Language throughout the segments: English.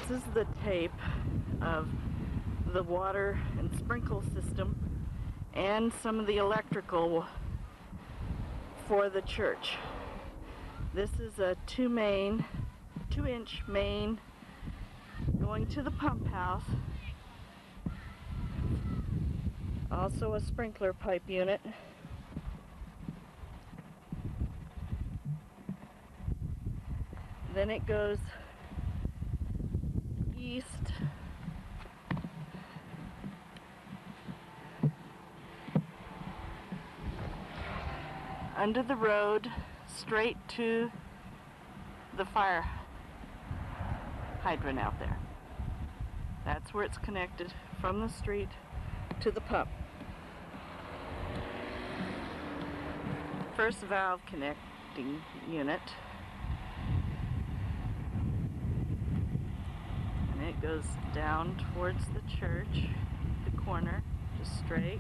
This is the tape of the water and sprinkle system and some of the electrical for the church. This is a 2-inch main going to the pump house. Also a sprinkler pipe unit. Then it goes east under the road straight to the fire hydrant out there. That's where it's connected from the street to the pump. First valve connecting unit. And it goes down towards the church, the corner, just straight.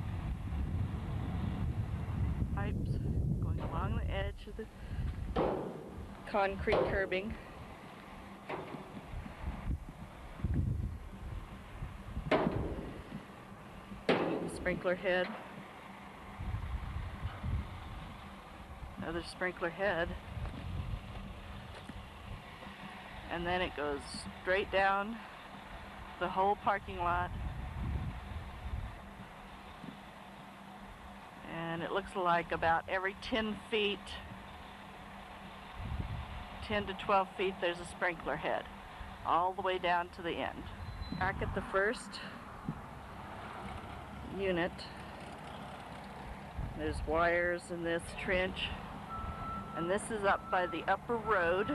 Pipes going along the edge of the concrete curbing. Sprinkler head. Another sprinkler head. And then it goes straight down the whole parking lot. And it looks like about every 10 feet, 10 to 12 feet, there's a sprinkler head, all the way down to the end. Back at the first unit, there's wires in this trench, and this is up by the upper road,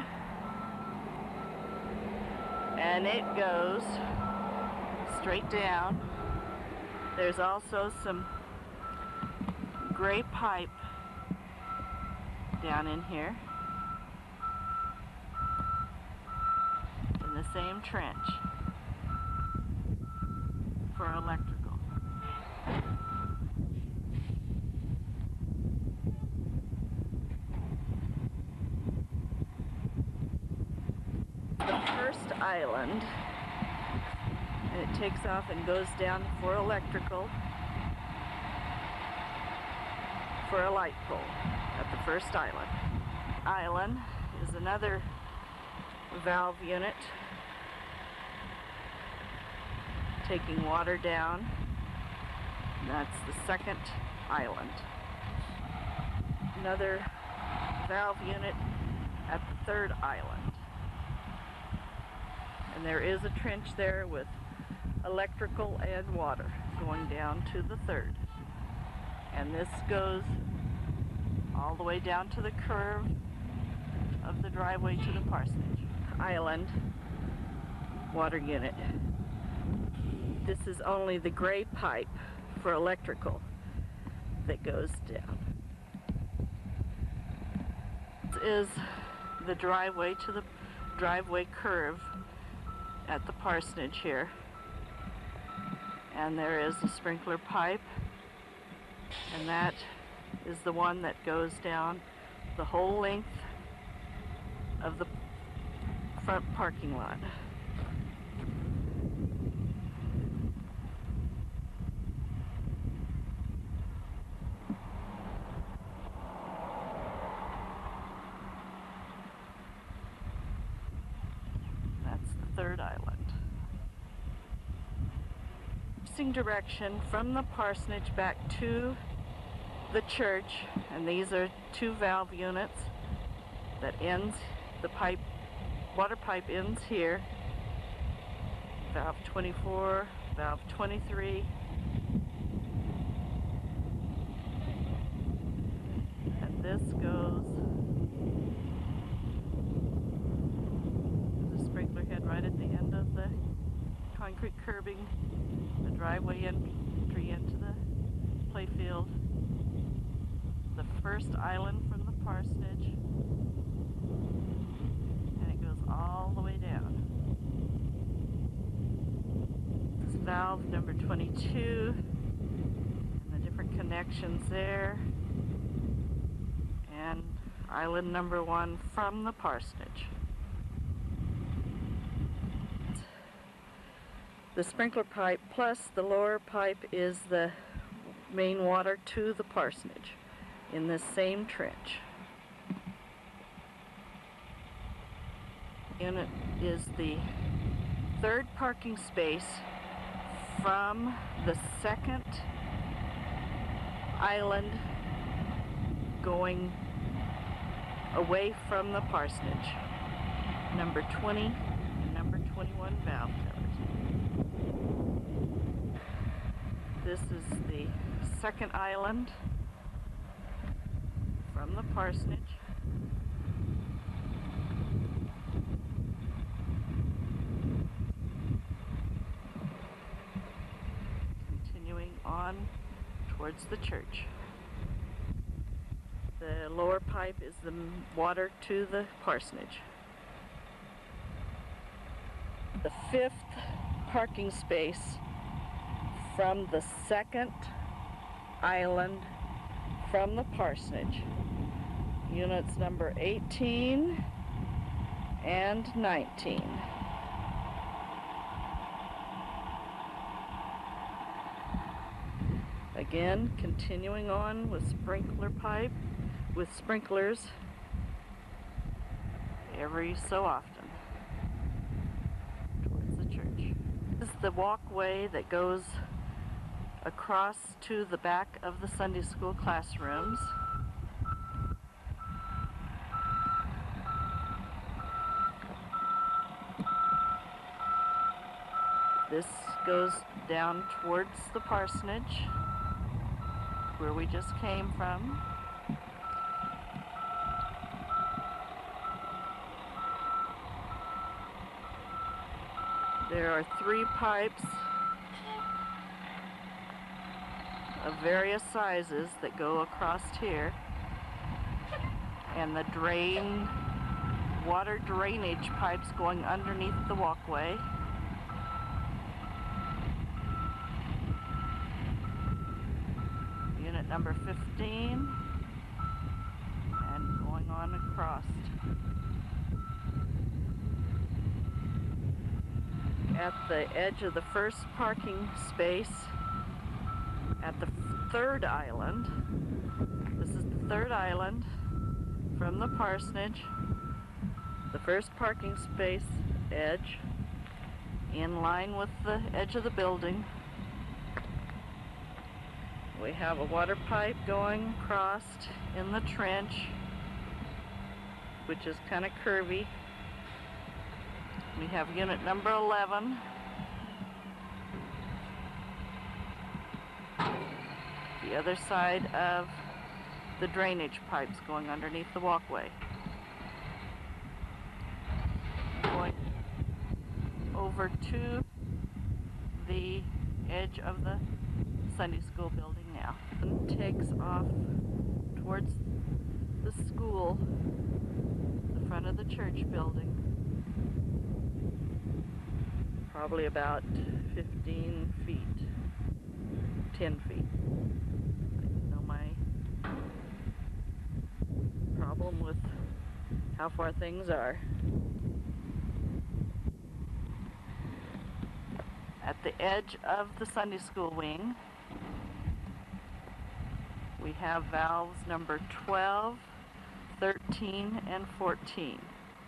and it goes straight down. There's also some gray pipe down in here in the same trench for electrical. The first island, and it takes off and goes down for electrical for a light pole at the first island. Island is another valve unit taking water down. That's the second island. Another valve unit at the third island. And there is a trench there with electrical and water going down to the third. And this goes all the way down to the curve of the driveway to the parsonage. Island water unit. This is only the gray pipe for electrical that goes down. This is the driveway to the driveway curve at the parsonage here. And there is a sprinkler pipe, and that is the one that goes down the whole length of the front parking lot. That's the third island. Facing direction from the parsonage back to the church, and these are two valve units that ends, the pipe, water pipe ends here. Valve 24, valve 23. And this goes, there's a sprinkler head right at the end of the concrete curbing, the driveway entry into the playfield. The first island from the parsonage, and it goes all the way down. This is valve number 22, and the different connections there, and island number 1 from the parsonage. The sprinkler pipe plus the lower pipe is the main water to the parsonage in this same trench. Unit is the third parking space from the second island going away from the parsonage. Number 20 and number 21 valve covers. This is the second island from the parsonage. Continuing on towards the church. The lower pipe is the water to the parsonage. The fifth parking space from the second island from the parsonage. Units number 18 and 19. Again, continuing on with sprinkler pipe, with sprinklers every so often towards the church. This is the walkway that goes across to the back of the Sunday school classrooms. This goes down towards the parsonage where we just came from. There are 3 pipes of various sizes that go across here, and the water drainage pipes going underneath the walkway. Unit number 15, and going on across. At the edge of the first parking space at the third island. This is the third island from the parsonage. The first parking space edge in line with the edge of the building. We have a water pipe going across in the trench, which is kind of curvy. We have unit number 11. The other side of the drainage pipes going underneath the walkway. Going over to the edge of the Sunday school building now. And takes off towards the school, the front of the church building. Probably about 15 feet, 10 feet. You know my problem with how far things are. At the edge of the Sunday school wing, we have valves number 12, 13, and 14.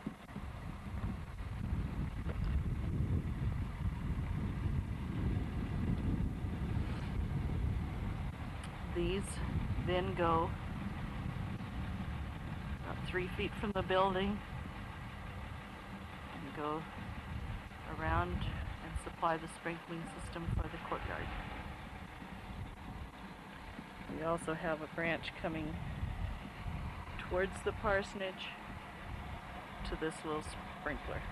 These then go about 3 feet from the building and go around and supply the sprinkling system for the courtyard. We also have a branch coming towards the parsonage to this little sprinkler.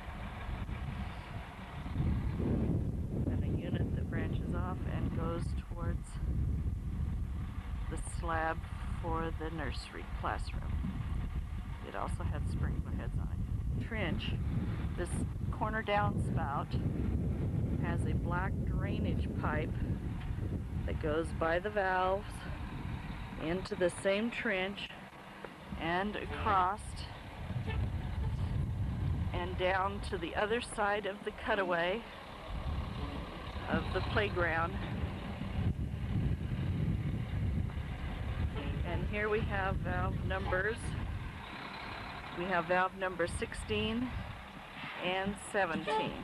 And a unit that branches off and goes towards the slab for the nursery classroom. It also had sprinkler heads on it. Trench, this corner downspout has a black drainage pipe that goes by the valves into the same trench and across and down to the other side of the cutaway of the playground. And here we have valve numbers. We have valve number 16 and 17.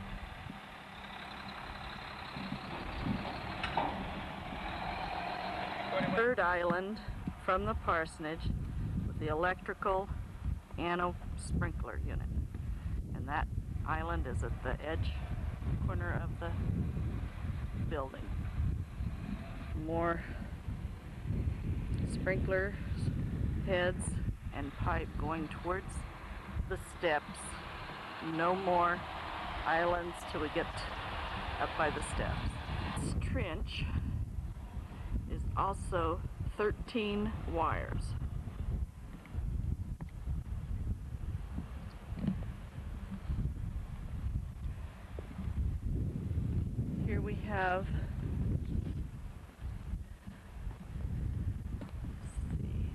Third island from the parsonage with the electrical and a sprinkler unit. And that island is at the edge corner of the building. More sprinkler heads and pipe going towards the steps. No more islands till we get up by the steps. This trench is also 13 wires. Here we have, let's see,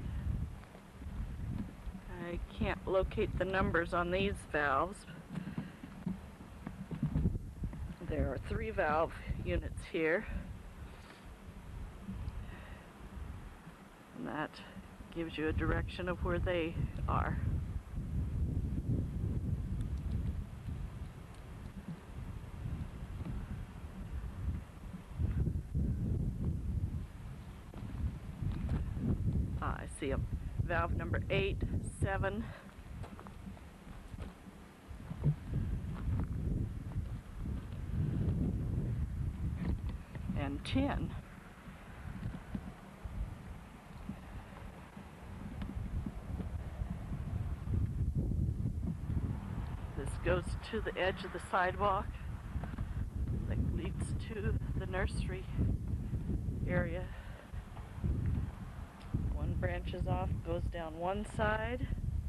I can't locate the numbers on these valves. There are 3 valve units here. And that gives you a direction of where they are. I see them. Valve number 8, 7, and 10. This goes to the edge of the sidewalk that leads to the nursery area. One branches off, goes down one side,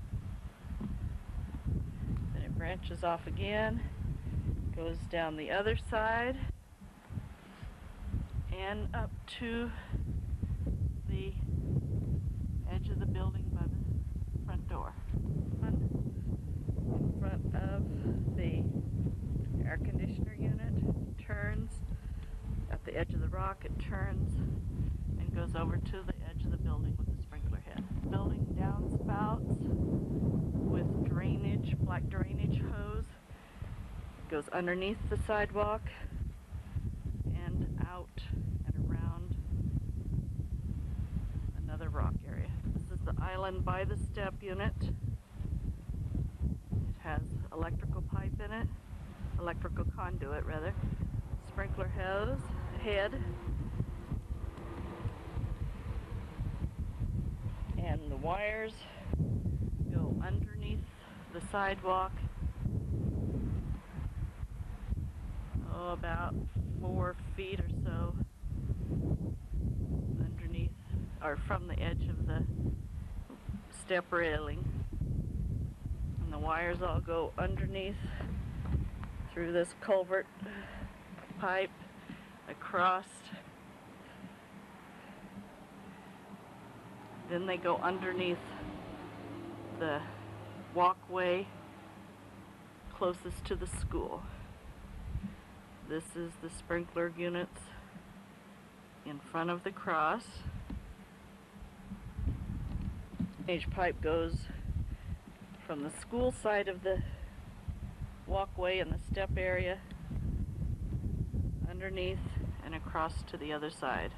then it branches off again, goes down the other side, and up to the edge of the building by the front door. In front of the air conditioner unit, turns at the edge of the rock, it turns and goes over to the edge of the building with the sprinkler head. Building downspouts with drainage, black drainage hose. It goes underneath the sidewalk and out and around another rock area. This is the island by the step unit. It has electrical pipe in it, electrical conduit rather, sprinkler hose, head, and the wires go underneath the sidewalk, about 4 feet or so underneath, or from the edge of the step railing. And the wires all go underneath through this culvert pipe across. Then they go underneath the walkway closest to the school. This is the sprinkler units in front of the cross. Drainage pipe goes from the school side of the walkway and the step area underneath and across to the other side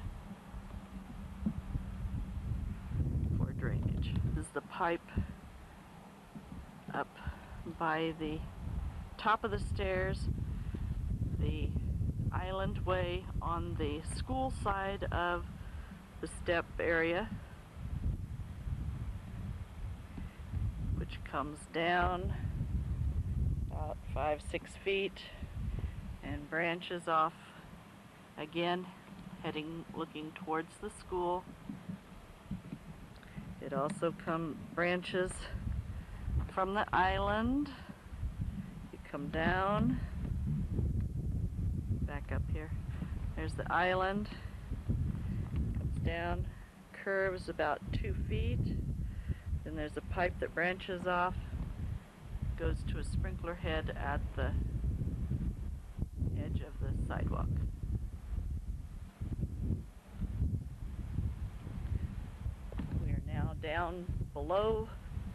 for drainage. This is the pipe up by the top of the stairs, the island way on the school side of the step area, which comes down about 5-6 feet and branches off again, looking towards the school. It also branches from the island. You come down, back up here. There's the island, comes down, curves about 2 feet. Then there's a pipe that branches off, goes to a sprinkler head at the edge of the sidewalk. down below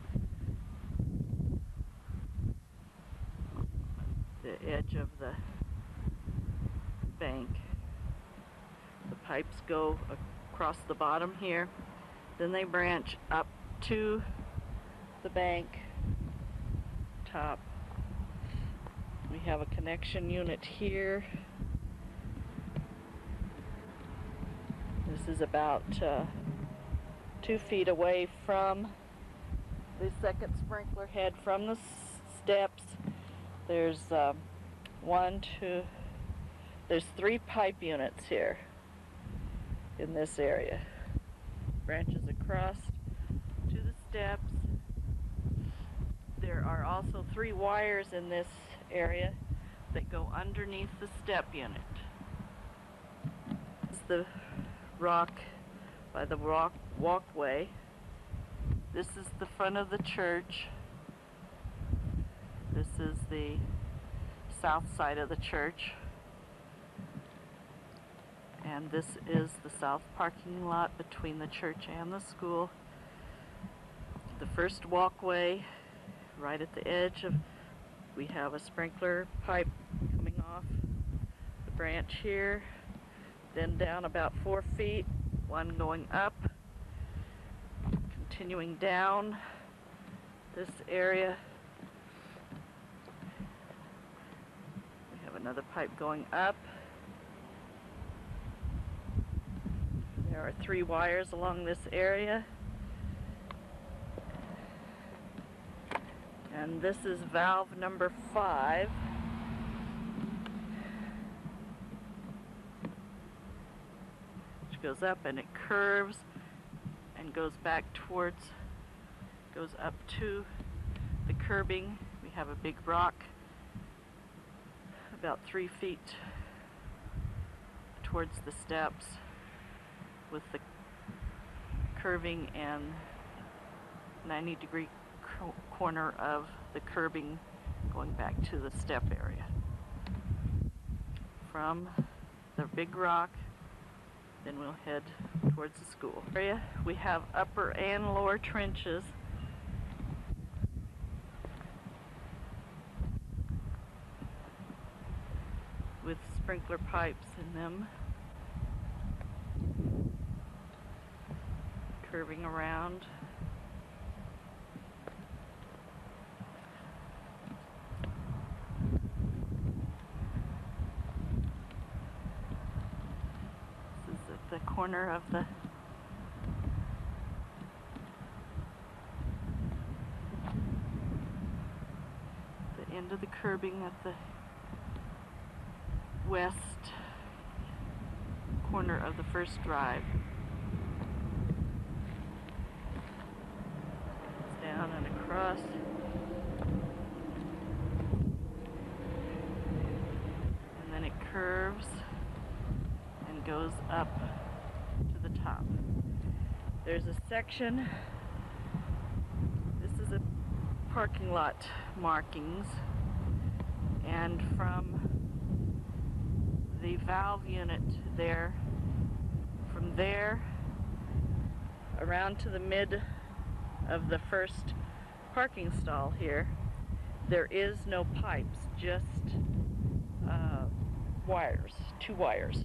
the edge of the bank. The pipes go across the bottom here, then they branch up to the bank top. We have a connection unit here. This is about 2 feet away from the second sprinkler head from the steps. There's there's 3 pipe units here in this area. Branches across to the steps. There are also 3 wires in this area that go underneath the step unit. This is the rock by the walkway. This is the front of the church. This is the south side of the church. And this is the south parking lot between the church and the school. The first walkway, right at the edge of, we have a sprinkler pipe coming off the branch here. Then down about 4 feet, one going up, continuing down this area. We have another pipe going up. There are 3 wires along this area. And this is valve number 5. Which goes up and it curves and goes back towards, goes up to the curbing. We have a big rock about 3 feet towards the steps, with the curving and 90-degree corner of the curbing going back to the step area. From the big rock, then we'll head towards the school area. We have upper and lower trenches. With sprinkler pipes in them. Curving around. This is at the corner of the end of the curbing at the west corner of the first drive. Down and across. And then it curves and goes up to the top. There's a section. This is a parking lot markings, and from the valve unit there, from there around to the mid of the first parking stall here, there is no pipes, just wires, 2 wires.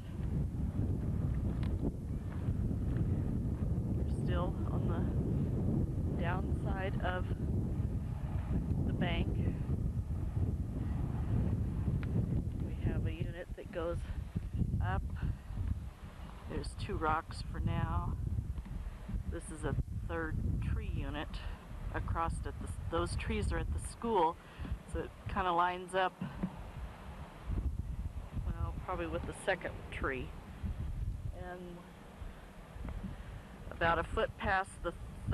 We're still on the downside of the bank. We have a unit that goes up. There's 2 rocks for now. This is a 3rd tree unit across at the, those trees are at the school, so it kind of lines up, well, probably with the 2nd tree. And about a foot past the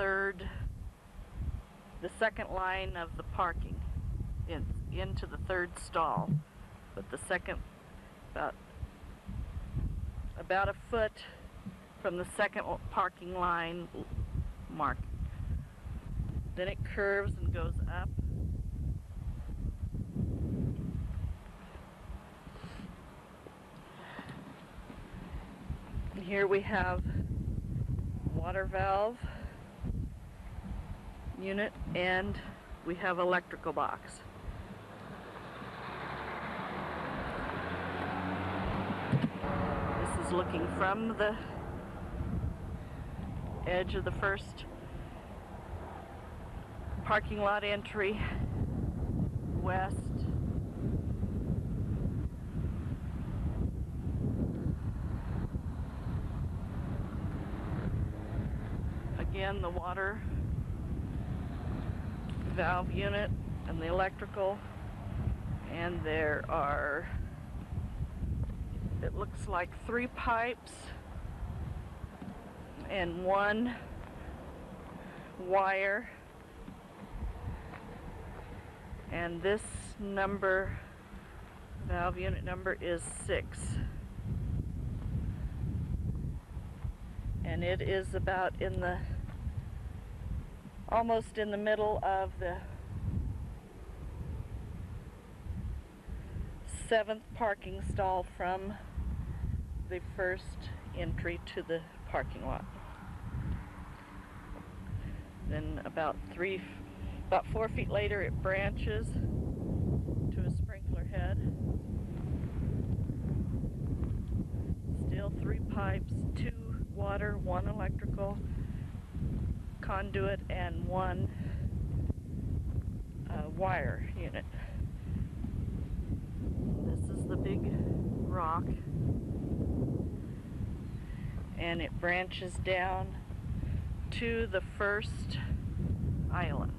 2nd line of the parking, into the 3rd stall, but the 2nd, about a foot from the 2nd parking line mark. Then it curves and goes up. And here we have water valve unit, and we have electrical box. This is looking from the edge of the first parking lot entry west. Again, the water valve unit and the electrical, and there are, it looks like 3 pipes and 1 wire, and this number, valve unit number, is 6, and it is about in the, almost in the middle of the 7th parking stall from the first entry to the parking lot. Then about 4 feet later, it branches to a sprinkler head. Still 3 pipes, 2 water, 1 electrical conduit, and 1 wire unit. This is the big rock, and it branches down to the first island.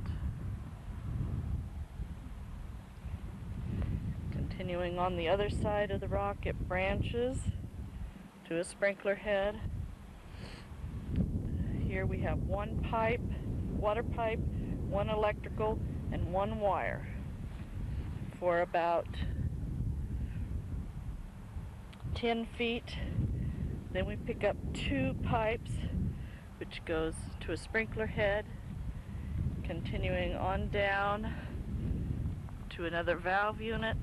Continuing on the other side of the rock, it branches to a sprinkler head. Here we have 1 pipe, water pipe, 1 electrical, and 1 wire for about 10 feet. Then we pick up 2 pipes, which goes to a sprinkler head, continuing on down to another valve unit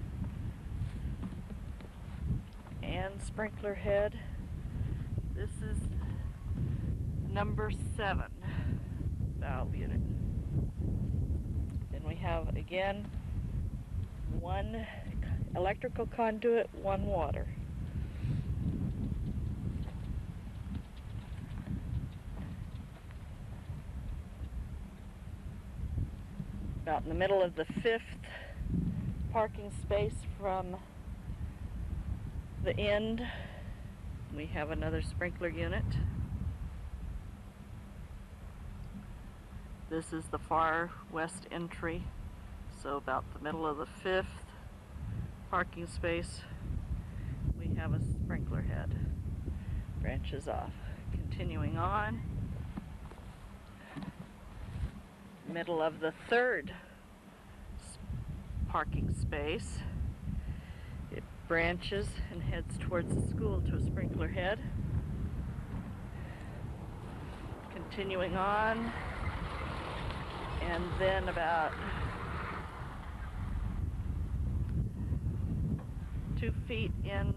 and sprinkler head. This is number 7 valve unit. Then we have again 1 electrical conduit, 1 water. About in the middle of the 5th parking space from the end, we have another sprinkler unit. This is the far west entry, so about the middle of the 5th parking space, we have a sprinkler head. Branches off. Continuing on, middle of the 3rd parking space, it branches and heads towards the school to a sprinkler head. Continuing on, and then about 2 feet in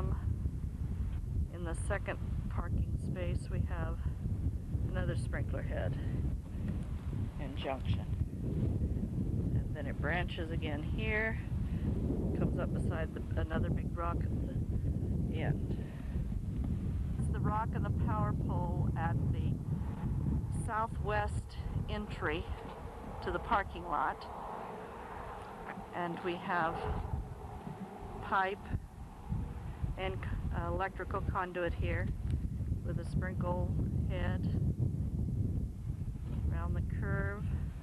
the 2nd parking space, we have another sprinkler head and junction. And then it branches again here, comes up beside another big rock at the end. It's the rock and the power pole at the southwest entry to the parking lot, and we have pipe and electrical conduit here with a sprinkle head around the curve,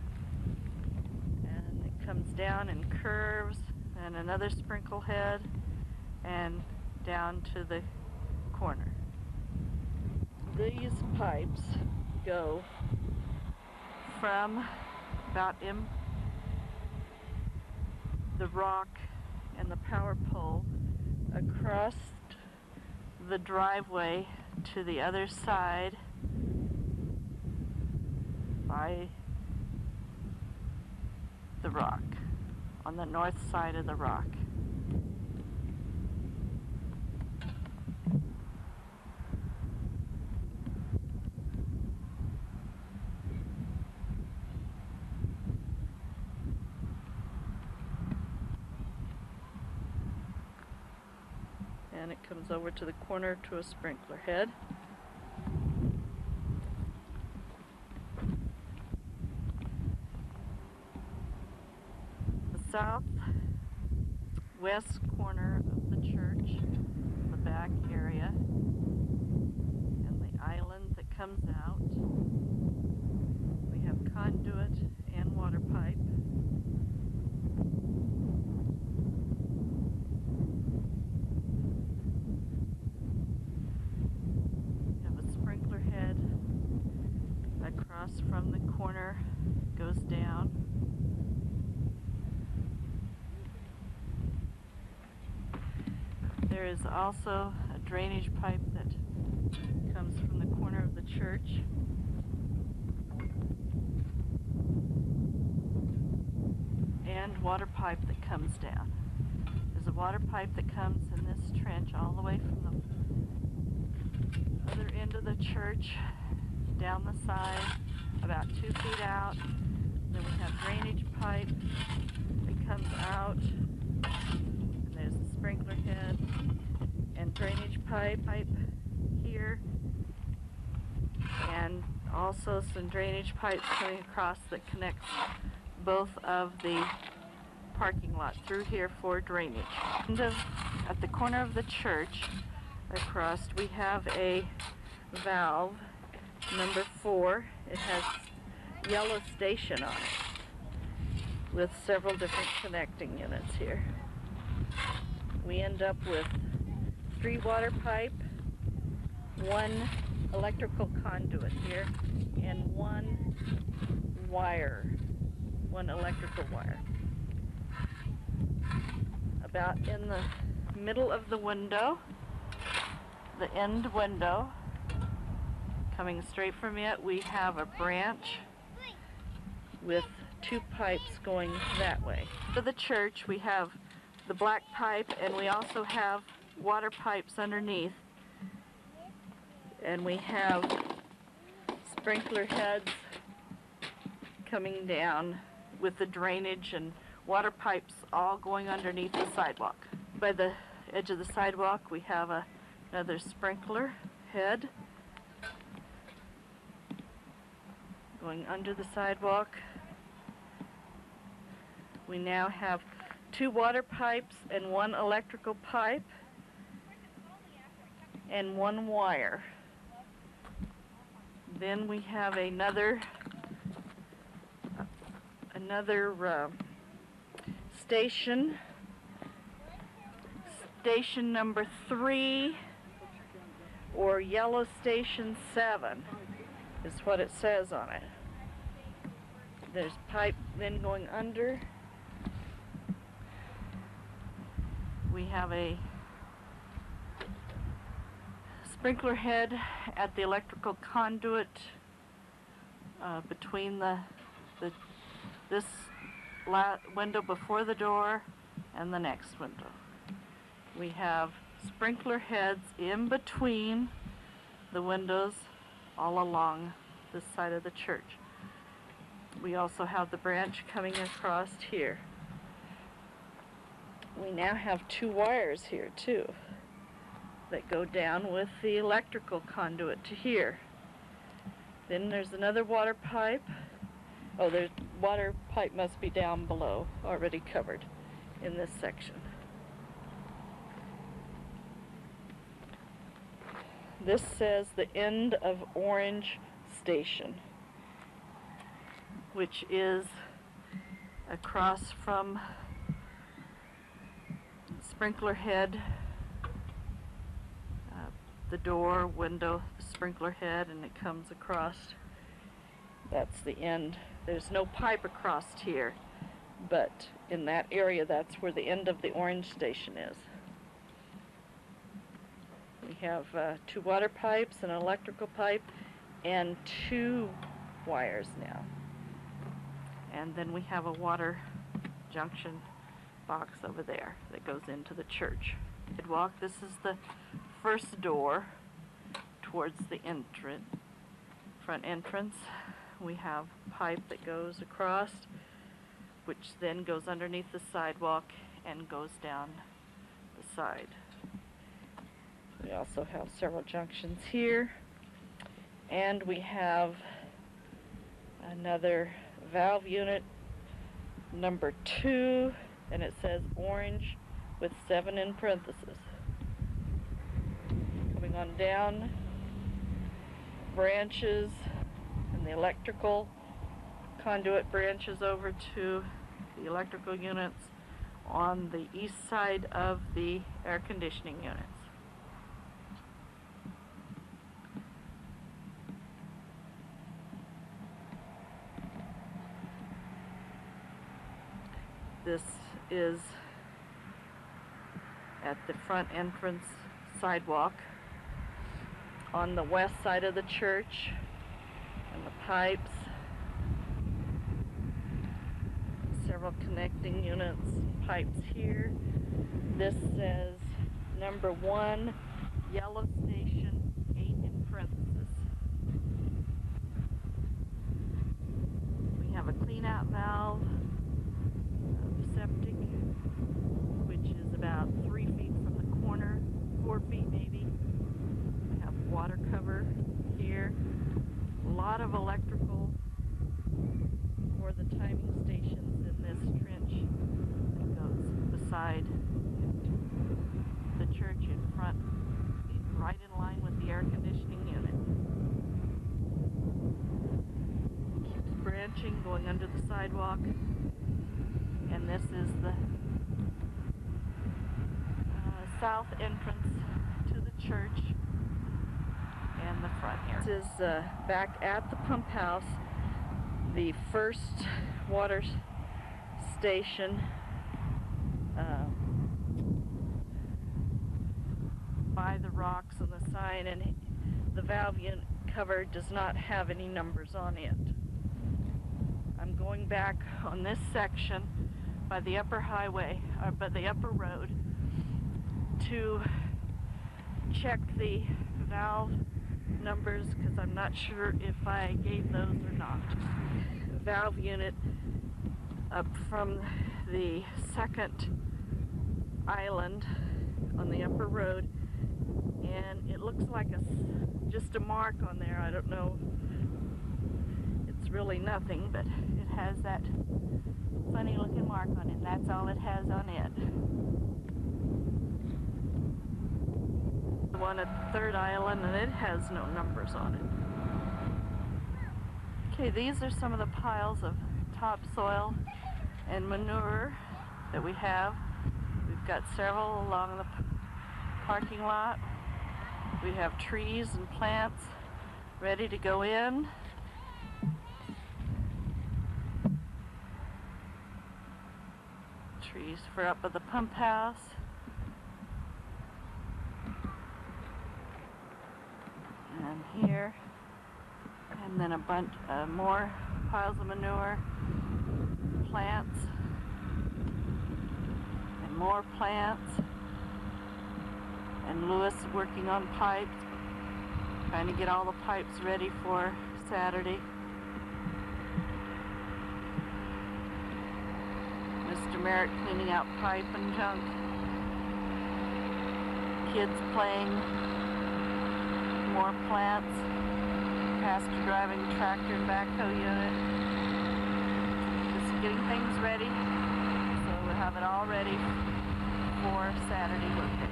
and it comes down and curves, and another sprinkle head, and down to the corner. These pipes go from about in the rock and the power pole across the driveway to the other side by the rock, on the north side of the rock. and it comes over to the corner to a sprinkler head. The southwest corner of the church, the back area, and the island that comes out. We have conduit and water pipe. We have a sprinkler head across from the corner, goes down. There is also a drainage pipe that comes from the corner of the church. And water pipe that comes down. There's a water pipe that comes in this trench all the way from the other end of the church down the side, about 2 feet out. Then we have drainage pipe that comes out, and there's the sprinkler head and drainage pipe here, and also some drainage pipes coming across that connects both of the parking lot through here for drainage. And at the corner of the church across, we have a valve, number 4. It has yellow station on it with several different connecting units here. We end up with 3 water pipe, 1 electrical conduit here, and 1 electrical wire. About in the middle of the window, the end window, coming straight from it, we have a branch with 2 pipes going that way. For the church, we have the black pipe, and we also have water pipes underneath. And we have sprinkler heads coming down with the drainage and water pipes all going underneath the sidewalk. By the edge of the sidewalk, we have another sprinkler head going under the sidewalk. We now have 2 water pipes and 1 electrical pipe and 1 wire. Then we have another station number 3, or yellow station 7 is what it says on it. There's pipe then going under. We have a sprinkler head at the electrical conduit between this window before the door and the next window. We have sprinkler heads in between the windows all along this side of the church. We also have the branch coming across here. We now have 2 wires here too that go down with the electrical conduit to here. Then there's another water pipe. Oh, there's water pipe must be down below, already covered in this section. This says the end of Orange Station, which is across from sprinkler head, the door, window, sprinkler head, and it comes across. That's the end. There's no pipe across here, but in that area, that's where the end of the Orange Station is. We have 2 water pipes, an electrical pipe, and 2 wires now. And then we have a water junction box over there that goes into the church. Sidewalk, this is the first door towards the front entrance. We have pipe that goes across, which then goes underneath the sidewalk and goes down the side. We also have several junctions here, and we have another valve unit, number 2, and it says orange with 7 in parentheses. Coming on down, branches and the electrical conduit branches over to the electrical units on the east side of the air conditioning units. This is at the front entrance sidewalk on the west side of the church, and the pipes, several connecting units, pipes here. This says number 1, yellow station, 8 in parentheses. We have a clean out valve, septic, which is about 3 feet from the corner, 4 feet maybe. We have water cover here. A lot of electrical for the timing stations in this trench that goes beside the church in front, right in line with the air conditioning unit. Keeps branching, going under the sidewalk. And this is the south entrance to the church and the front here. This is back at the pump house, the first water station by the rocks and the sign, and the valve unit cover does not have any numbers on it. I'm going back on this section by the upper highway, or by the upper road, to check the valve numbers, because I'm not sure if I gave those or not. Valve unit up from the second island on the upper road, and it looks like just a mark on there. I don't know, it's really nothing, but it has that funny looking mark on it, and that's all it has on it. The one at the third island, and it has no numbers on it. Okay, these are some of the piles of topsoil and manure that we have. We've got several along the parking lot. We have trees and plants ready to go in. Trees for up at the pump house. And here. And then a bunch more piles of manure, plants, and more plants. And Lewis working on pipes, trying to get all the pipes ready for Saturday. Mr. Merritt cleaning out pipe and junk. Kids playing. More plants. Pastor driving tractor and backhoe unit. Just getting things ready, so we'll have it all ready for Saturday workday.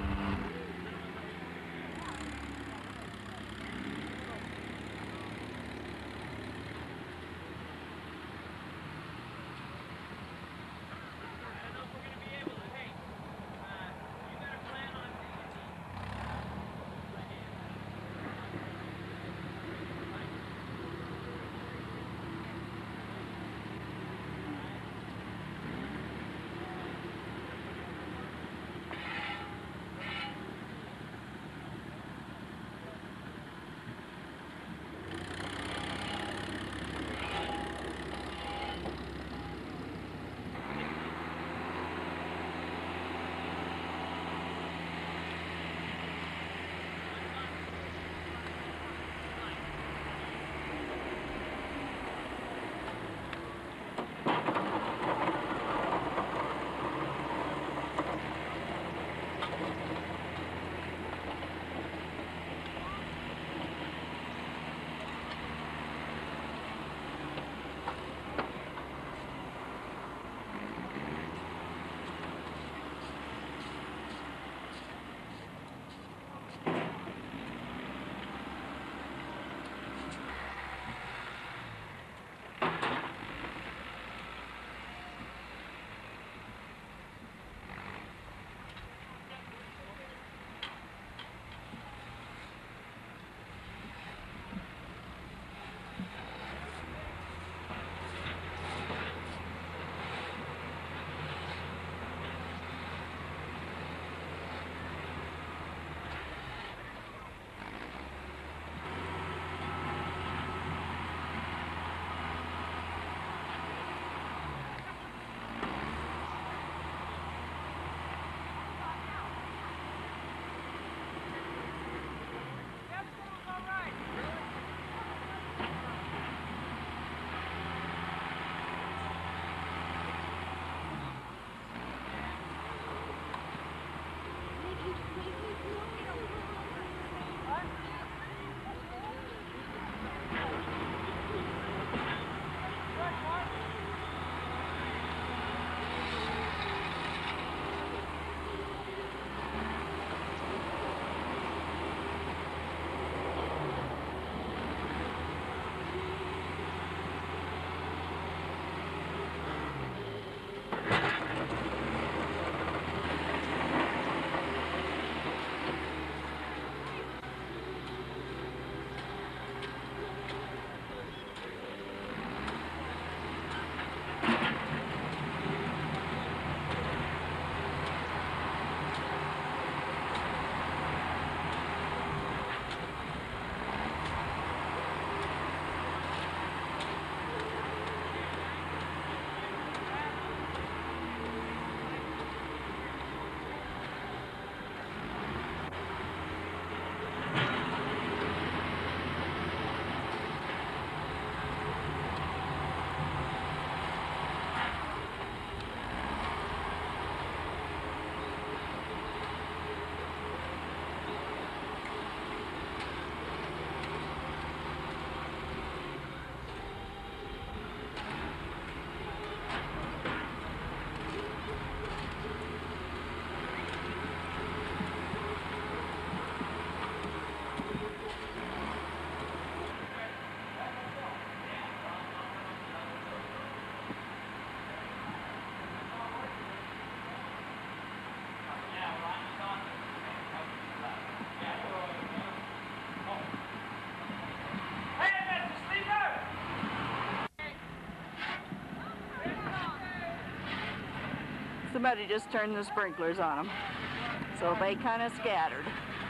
somebody just turned the sprinklers on them, so they kind of scattered.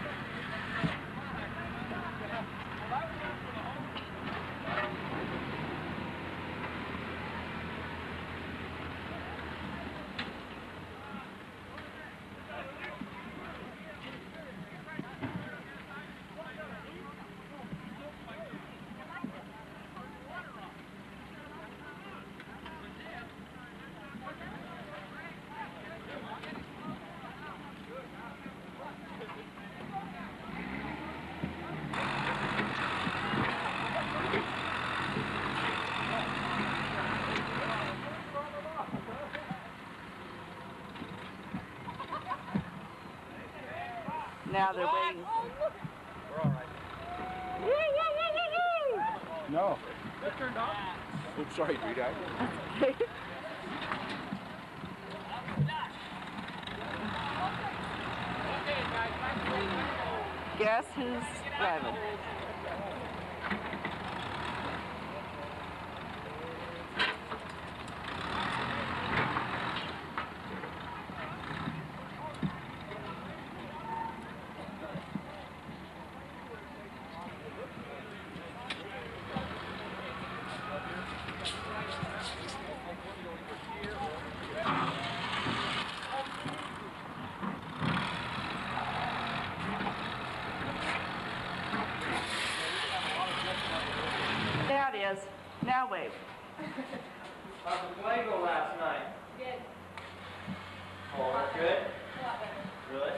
Now they're waiting. We're all right. No. That turned off? Oops, sorry, Rita. Guess who's driving? There it is. Now wave. How's the play go last night? Good. Oh, that's good? Really?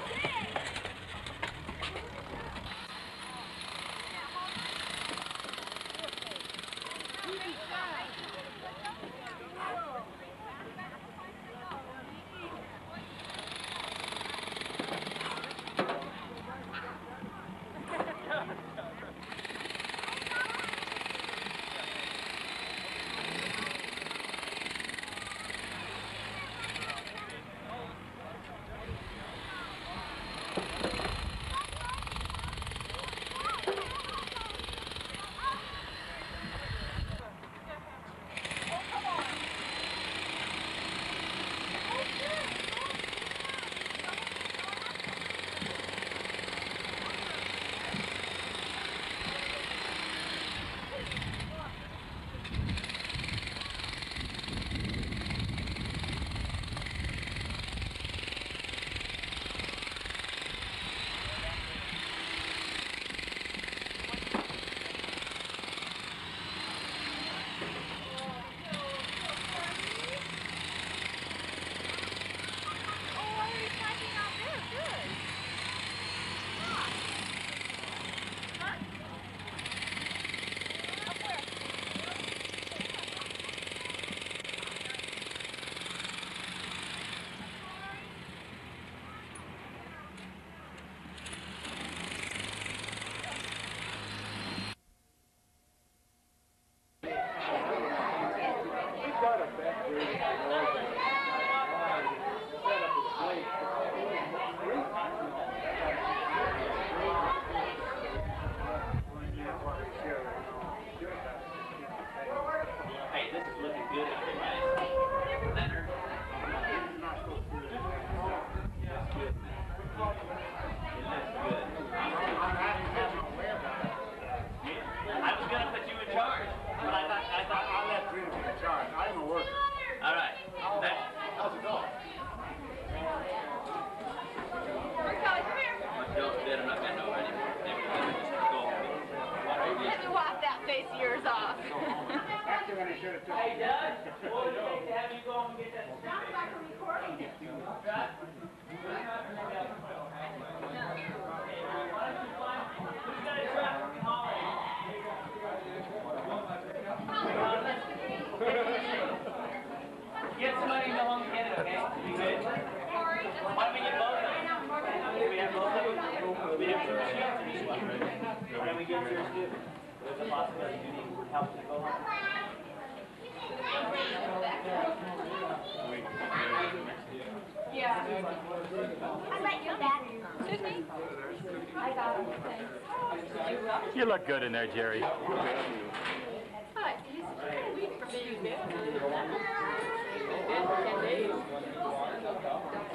Hey, Doug, what would it take to have you go and get that? Sounds like a recording. Get somebody to go home and get it, okay? You good? Why don't we get both of them? Do we have both of them? We have two machines in each one. Why don't we get yours too? There's a possibility you need help to go home. Yeah. I like your back. Excuse me? I got it. You look good in there, Jerry. But he's a week for being bad. He's been dead for 10 days.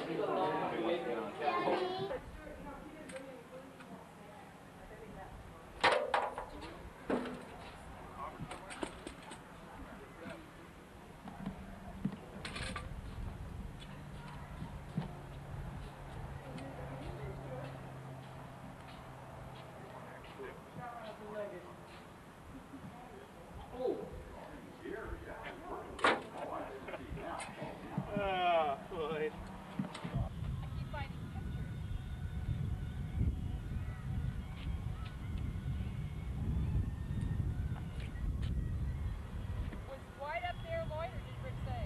Boy. Was Dwight up there, Lloyd, or did Rick say?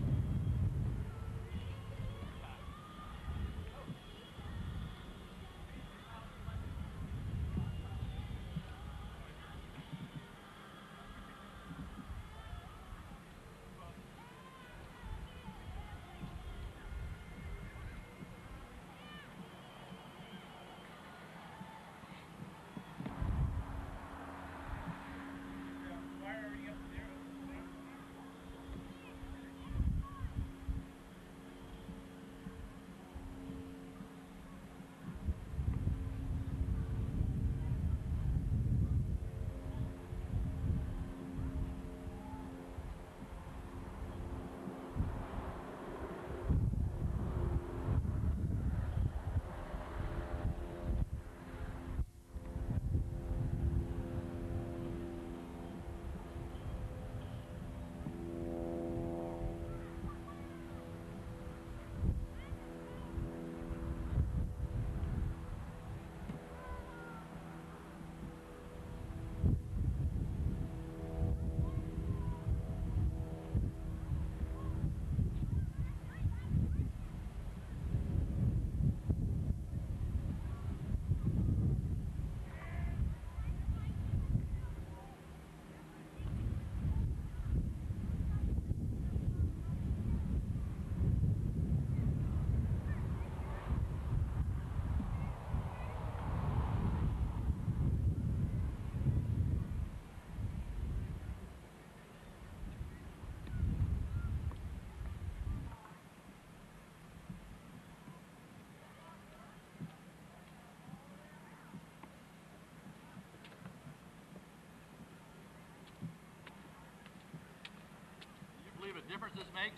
You believe a difference this makes?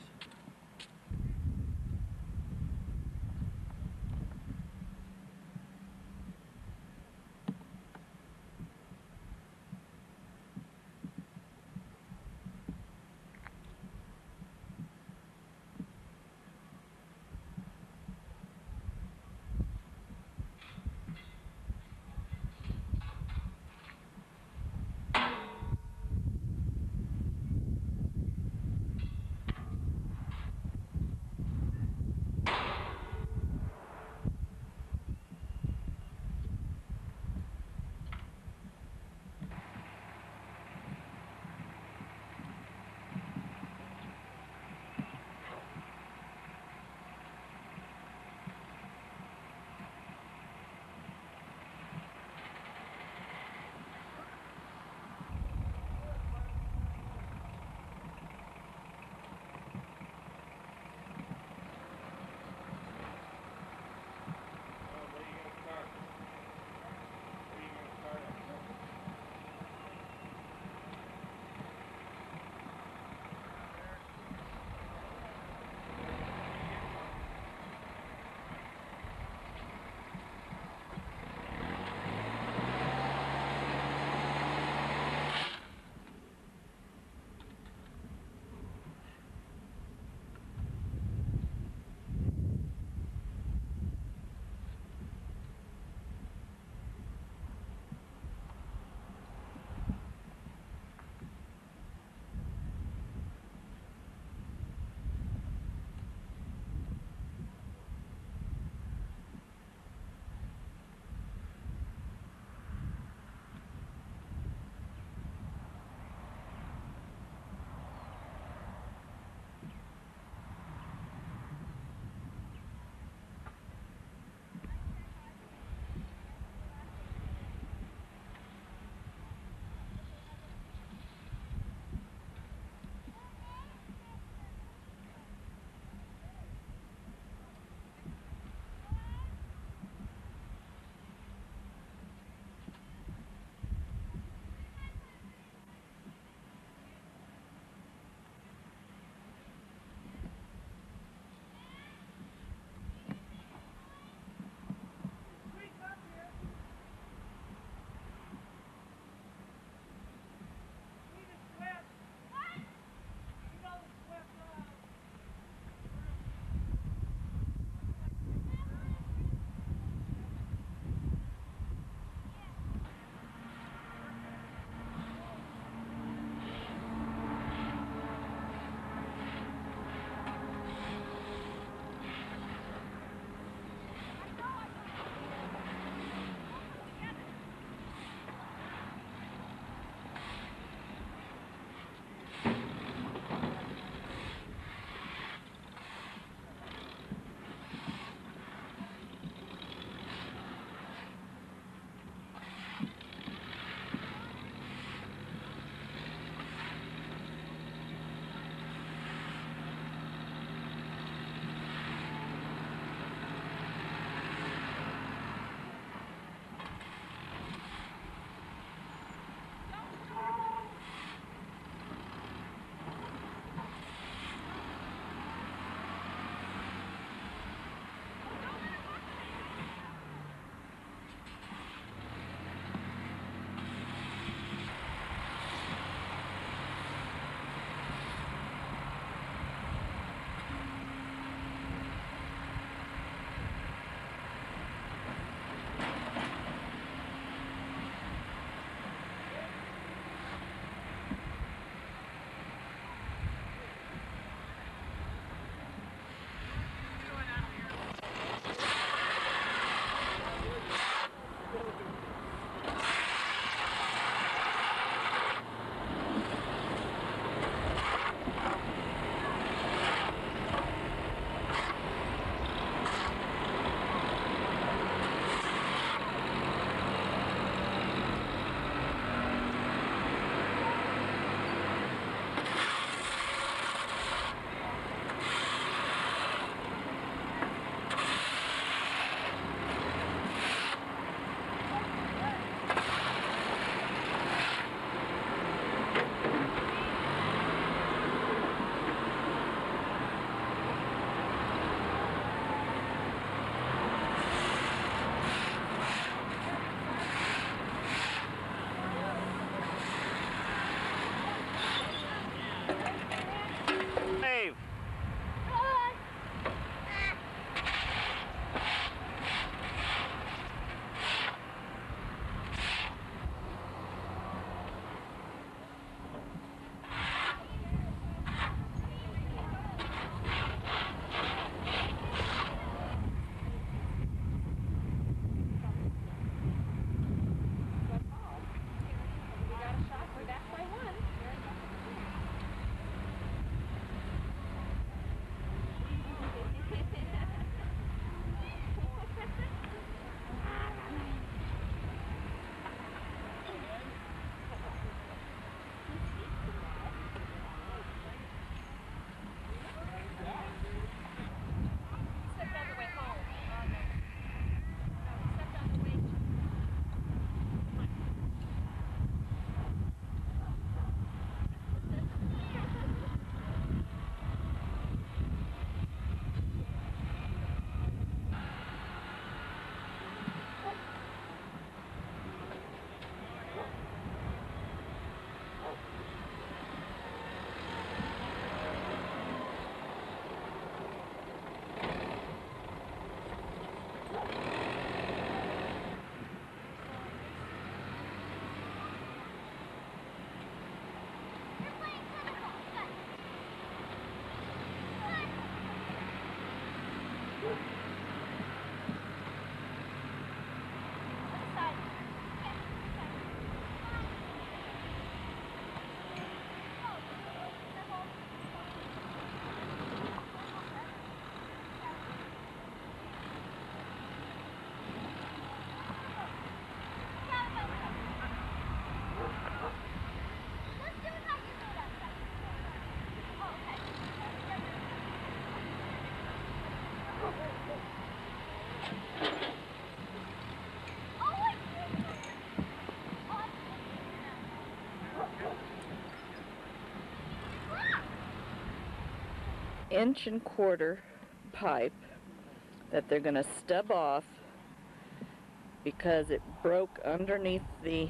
1.25-inch pipe that they're going to stub off because it broke underneath the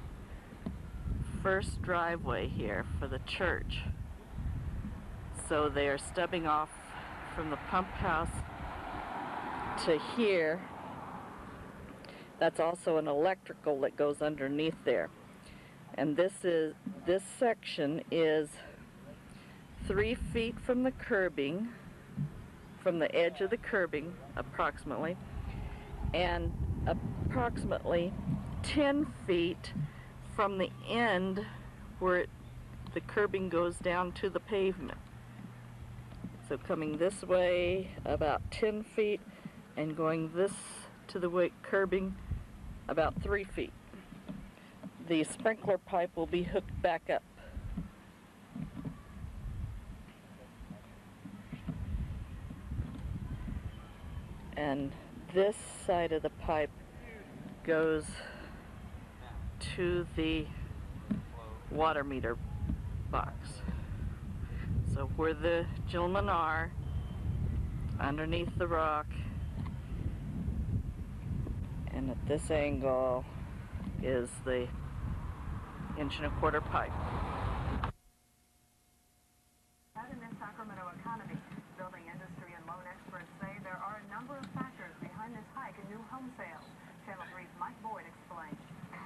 first driveway here for the church. So they are stubbing off from the pump house to here. That's also an electrical that goes underneath there. And this section is 3 feet from the curbing, from the edge of the curbing approximately, and approximately 10 feet from the end where the curbing goes down to the pavement. So coming this way about 10 feet and going this to the curbing about 3 feet. The sprinkler pipe will be hooked back up. And this side of the pipe goes to the water meter box. So where the gentlemen are, underneath the rock, and at this angle is the 1.25-inch pipe. In the Sacramento economy, building industry and loan experts say there are a number of factors behind this hike in new home sales. Channel 3's Mike Boyd explains.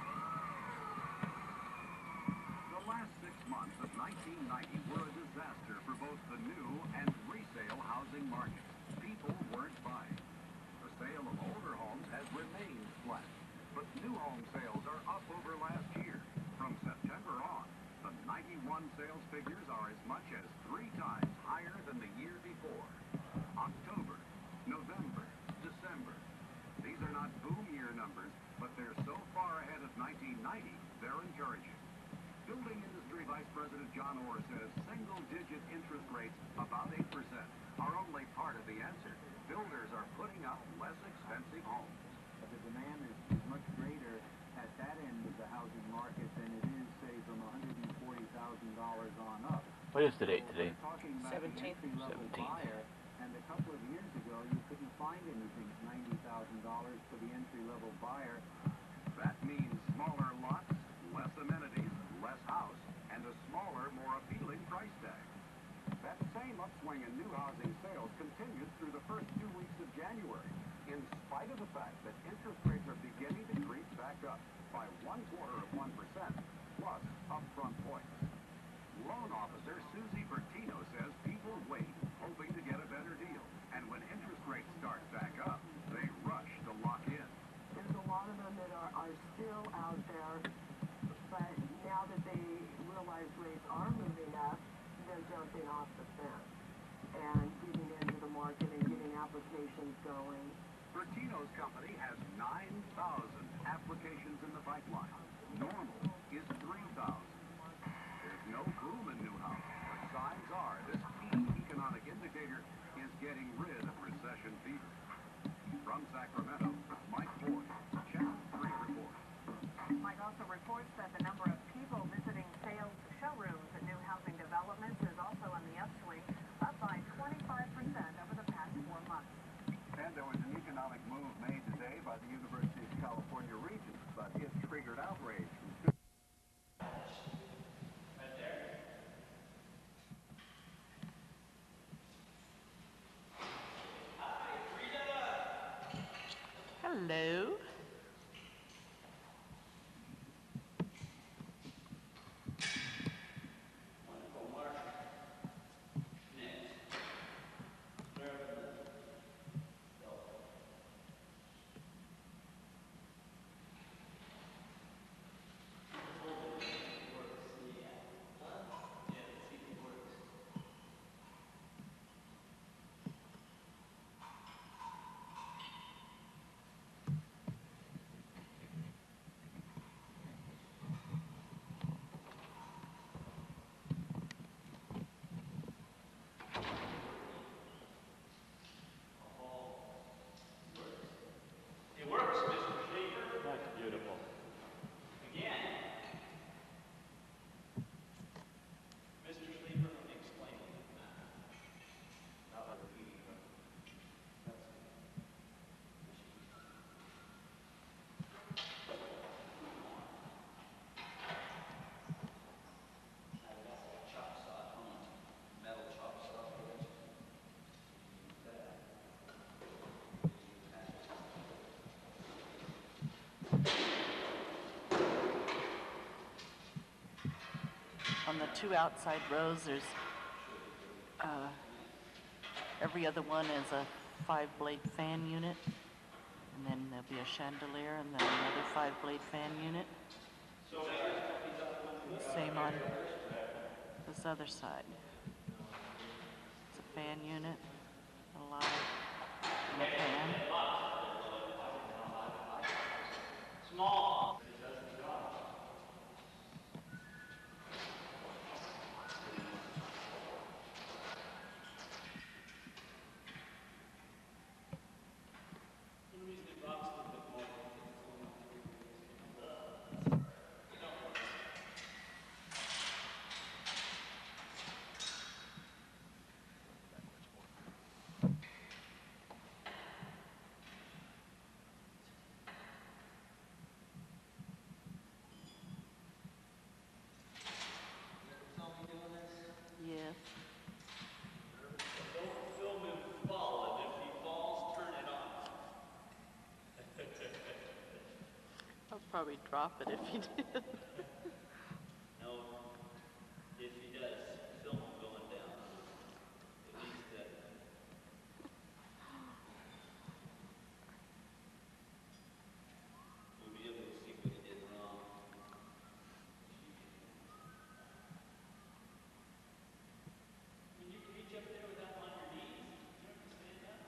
The last 6 months of 1990 were a disaster for both the new and resale housing markets. People weren't buying. The sale of older homes has remained flat, but new home sales are up over last year. From September on, the 91 sales figures are as much as 3 times higher than the year before. October, November, December. These are not boom year numbers, but they're so far ahead of 1990, they're encouraging. Building Industry Vice President John Orr says single-digit interest rates, about 8%, are only part of the answer. Builders are putting up less expensive homes. But the demand is much greater at that end of the housing market than it is, say, from $140,000 on up. What is the date today? We're talking about 17th. the entry-level buyer, and a couple of years ago, you couldn't find anything $90,000 for the entry-level buyer. That means smaller lots, less amenities, less house, and a smaller, more appealing price tag. That same upswing in new housing sales continued through the first 2 weeks of January, in spite of the fact that interest rates are beginning to creep back up by 1/4 of 1%, plus upfront points. Loan officer Susie Bertino says people wait, hoping to get a better deal. And when interest rates start back up, they rush to lock in. There's a lot of them that are still out there, but now that they realize rates are moving up, they're jumping off the fence and getting into the market and getting applications going. Bertino's company has 9,000 applications in the pipeline. Normal is 3,000. There's no boom in new housing, but signs are this key economic indicator is getting rid of recession fever. From Sacramento, Mike Boyd, Channel 3 reports. Mike also reports that the number of people visiting sales showrooms at new housing developments is also on the upswing, up by 25% over the past 4 months. And there was an economic move made today by the University of California Regents, but it triggered outrage. On the two outside rows, there's every other one is a 5-blade fan unit, and then there'll be a chandelier, and then another 5-blade fan unit. Same on this other side. It's a fan unit, a light, and a fan. Small. Yes. Don't film him fall, and if he falls, turn it on. I'll probably drop it if you did. No, if he does, film him going down. At least we'll be able to see what he did wrong. Can you reach up there without on your knees? You don't have to stand up.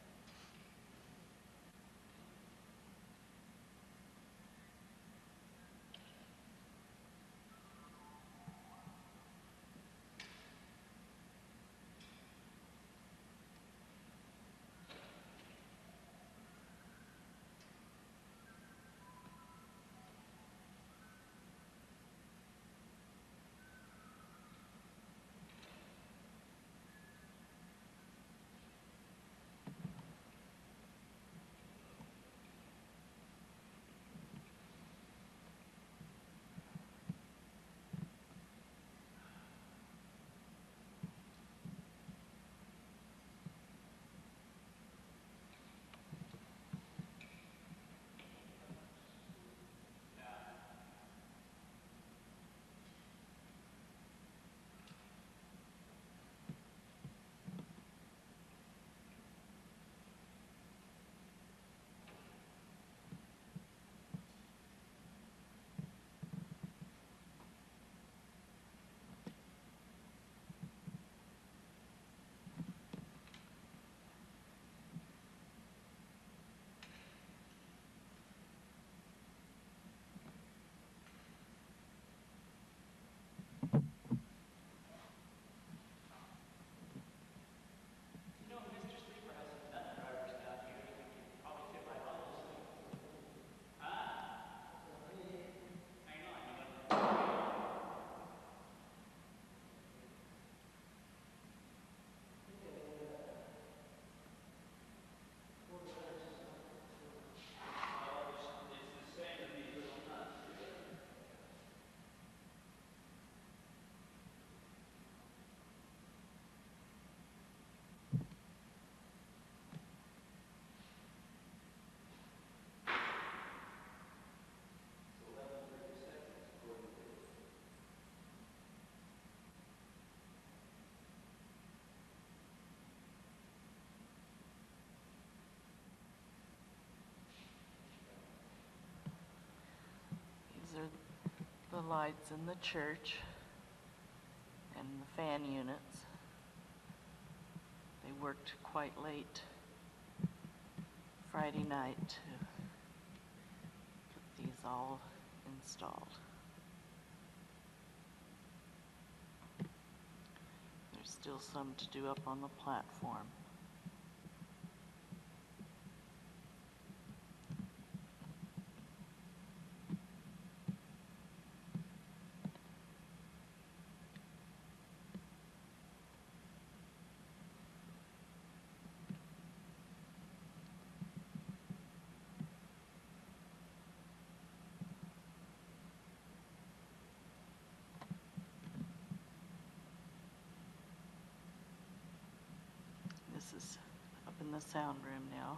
These are the lights in the church and the fan units. They worked quite late Friday night to get these all installed. There's still some to do up on the platform. This is up in the sound room now.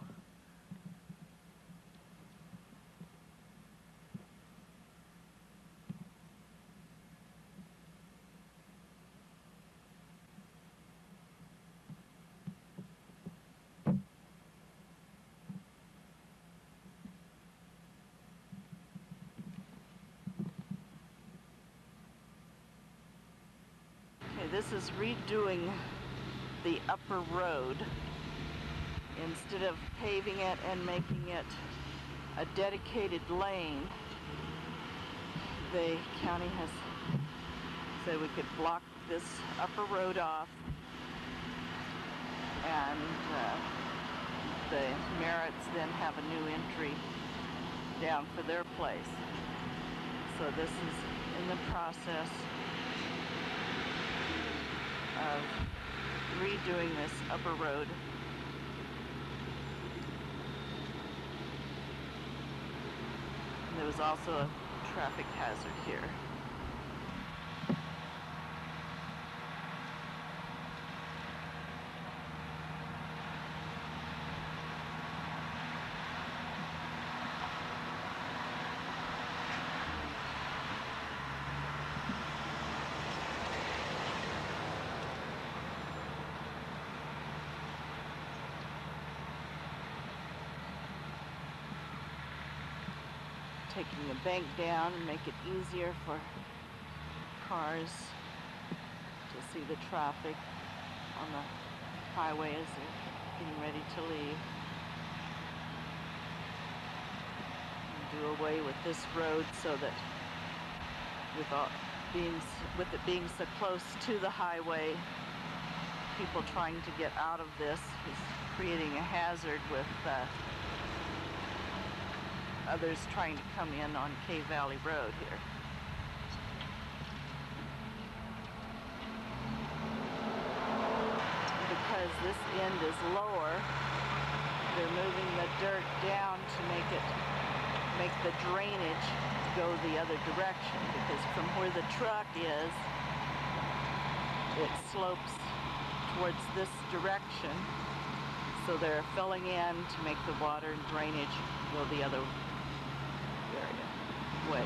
this is redoing the upper road. Instead of paving it and making it a dedicated lane, the county has said we could block this upper road off, and the Merritts then have a new entry down for their place. So this is in the process of redoing this upper road. And there was also a traffic hazard here. Taking the bank down and make it easier for cars to see the traffic on the highway as they're getting ready to leave. And do away with this road so that with it being so close to the highway, people trying to get out of this is creating a hazard with others trying to come in on Cave Valley Road here. Because this end is lower, they're moving the dirt down to make the drainage go the other direction, because from where the truck is, it slopes towards this direction. So they're filling in to make the water and drainage go the other way.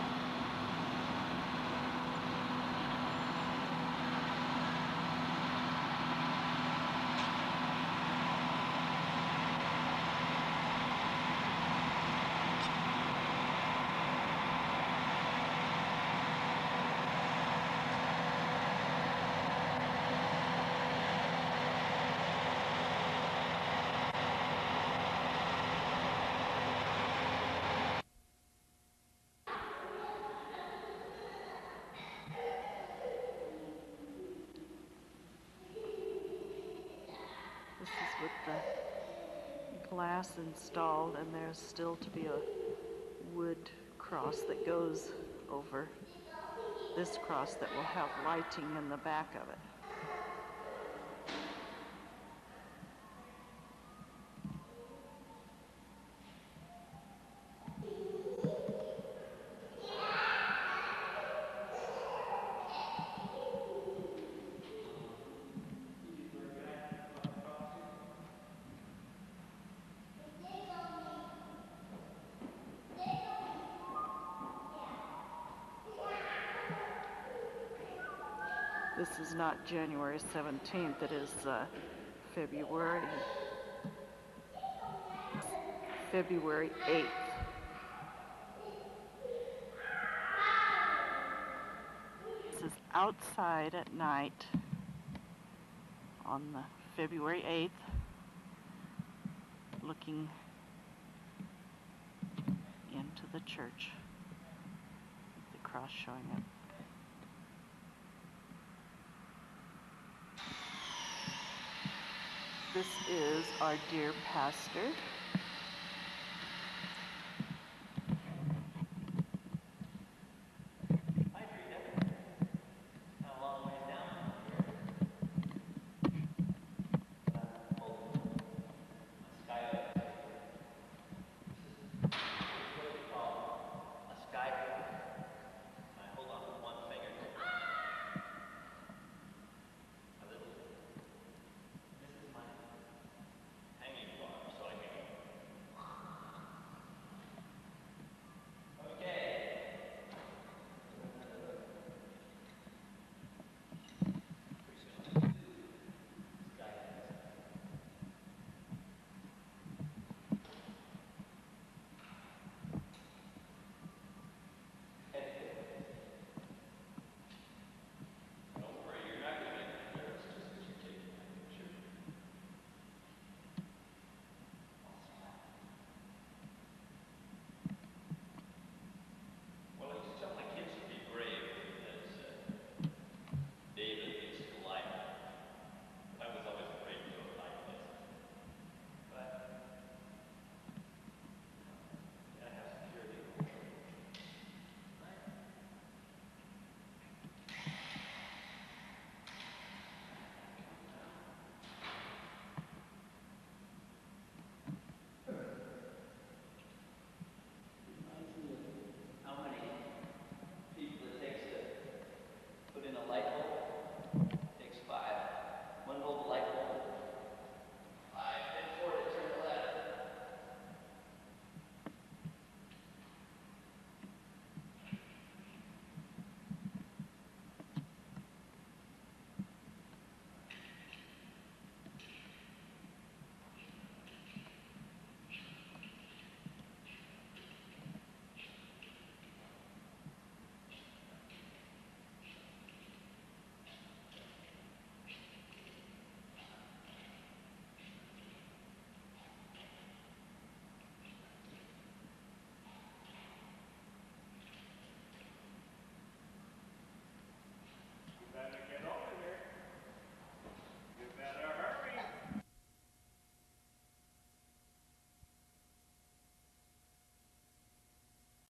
This is with the glass installed, and there's still to be a wood cross that goes over this cross that will have lighting in the back of it. This is not January 17th, it is February 8th. This is outside at night on the February 8th, looking into the church, the cross showing up. This is our dear pastor.